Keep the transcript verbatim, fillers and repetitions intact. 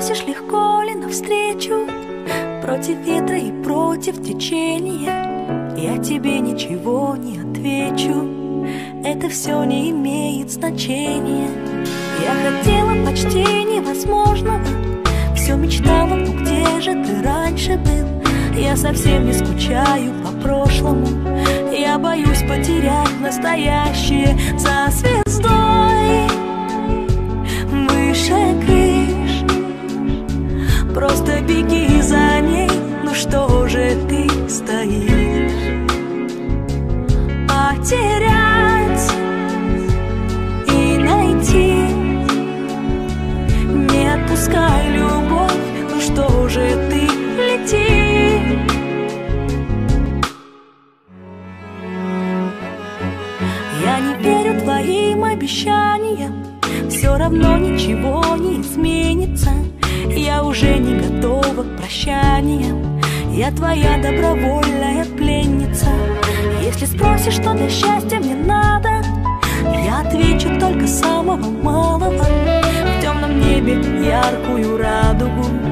спросишь, легко ли навстречу, против ветра и против течения, я тебе ничего не отвечу. Это все не имеет значения. Я хотела почти невозможного, все мечтала, ну где же ты раньше был? Я совсем не скучаю по прошлому, я боюсь потерять настоящее за звездой выше крыш. Просто беги за ней, ну что же ты стоишь? Потерять и найти, не отпускай любовь, ну что же ты лети. Я не верю твоим обещаниям, все равно ничего не изменится. Я уже не готова к прощаниям, я твоя добровольная пленница. Если спросишь, что для счастья мне надо, я отвечу только самого малого. В темном небе яркую радугу,